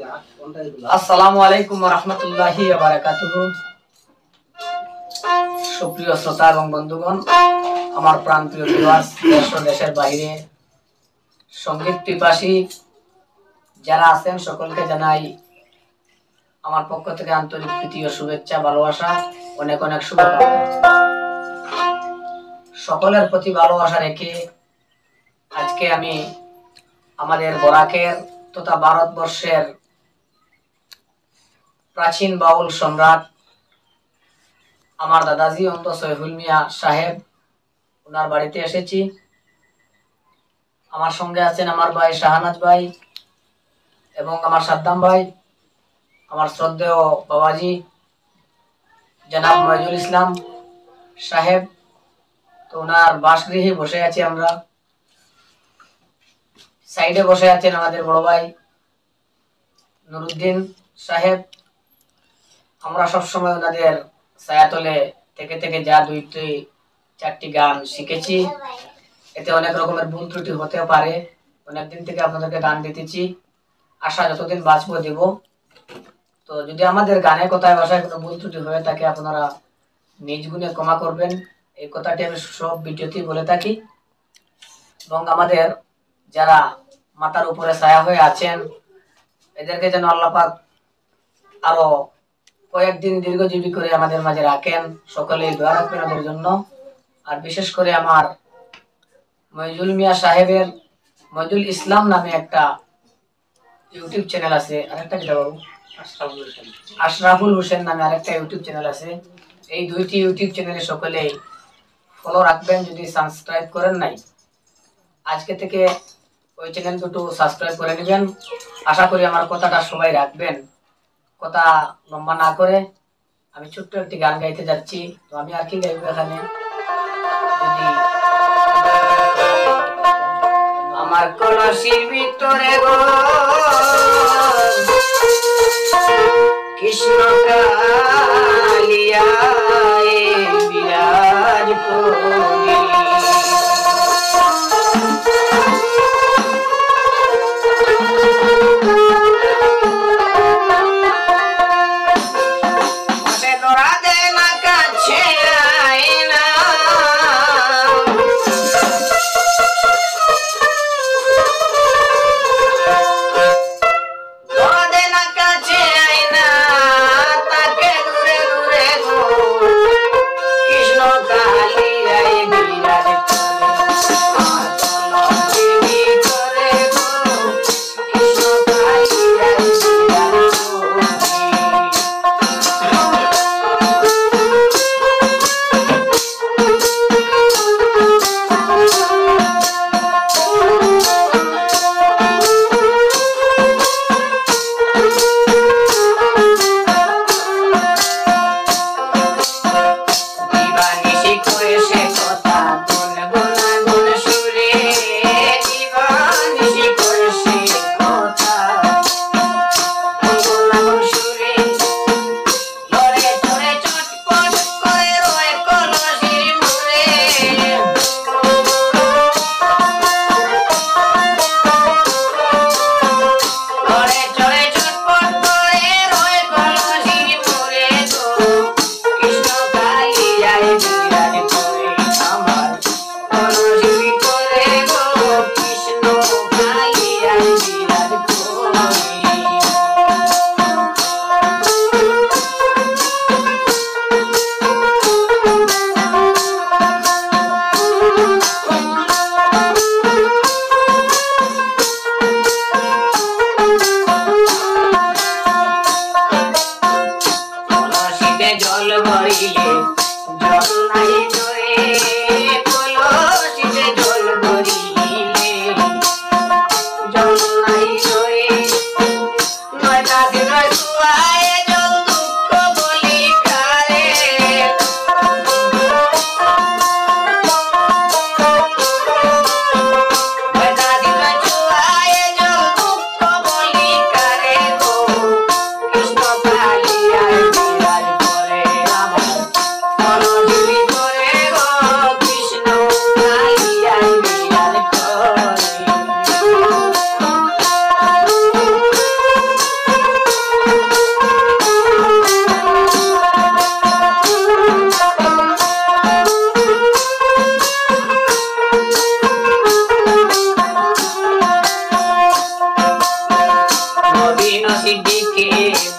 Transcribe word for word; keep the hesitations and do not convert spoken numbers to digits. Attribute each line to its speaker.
Speaker 1: আসসালামু আলাইকুম ওয়া রাহমাতুল্লাহি ওয়া বারাকাতুহু। সুপ্রিয় শ্রোতা এবং বন্ধুগণ, আমার প্রাণপ্রিয় ভিউয়ার্স, দেশ ও দেশের বাইরে সঙ্গীত পিপাসী যারা আছেন সকলকে জানাই আমার পক্ষ থেকে আন্তরিক প্রীতি ও শুভেচ্ছা, ভালোবাসা, অনেক অনেক শুভকামনা। সকলের প্রতি ভালোবাসা রেখে আজকে আমি আমাদের বরাকের তথা ভারতবর্ষের প্রাচীন বাউল সম্রাট আমার দাদাজি অন্ত সৈফুল মিয়া সাহেব, ওনার বাড়িতে এসেছি। আমার সঙ্গে আছেন আমার ভাই শাহনাজ ভাই এবং আমার সাদ্দাম ভাই, আমার শ্রদ্ধেয় বাবাজি জনাব মইজুল ইসলাম সাহেব। তো ওনার বাসগৃহে বসে আছি আমরা। সাইডে বসে আছেন আমাদের বড় ভাই নুরুদ্দিন সাহেব। আমরা সবসময় ওনাদের ছায়াতলে থেকে থেকে যা দুইটি চারটি গান শিখেছি, এতে অনেক রকমের ভুল ত্রুটি হতে পারে। অনেকদিন থেকে আপনাদেরকে গান দিতেছি, আশা যতদিন বাঁচবো দিব। তো যদি আমাদের গানে কথায় ভাষায় কোনো ভুল ত্রুটি হয়ে থাকে আপনারা নিজ গুণে ক্ষমা করবেন, এই কথাটি আমি সব ভিডিওতেই বলে থাকি। এবং আমাদের যারা মাথার উপরে ছায়া হয়ে আছেন এদেরকে যেন আল্লাহ পাক আরো কয়েকদিন দীর্ঘজীবী করে আমাদের মাঝে রাখেন, সকলেই দোয়া রাখবেন ওদের জন্য। আর বিশেষ করে আমার মইজুল মিয়া সাহেবের মইজুল ইসলাম নামে একটা ইউটিউব চ্যানেল আছে, আরেকটা কি বাবু আশরাফুল হোসেন নামে আরেকটা ইউটিউব চ্যানেল আছে। এই দুইটি ইউটিউব চ্যানেলে সকলেই ফলো রাখবেন, যদি সাবস্ক্রাইব করেন নাই আজকে থেকে ওই চ্যানেল দুটো সাবস্ক্রাইব করে নেবেন। আশা করি আমার কথাটা সবাই রাখবেন। কথা লম্বা না করে আমি ছোট্ট একটি গান গাইতে যাচ্ছি। তো আমি আর কি গাইবো এখানে, যদি আমার কলসির ভিতরে গো কৃষ্ণ কালিয়া বিরাজ করি, নদী ডেকে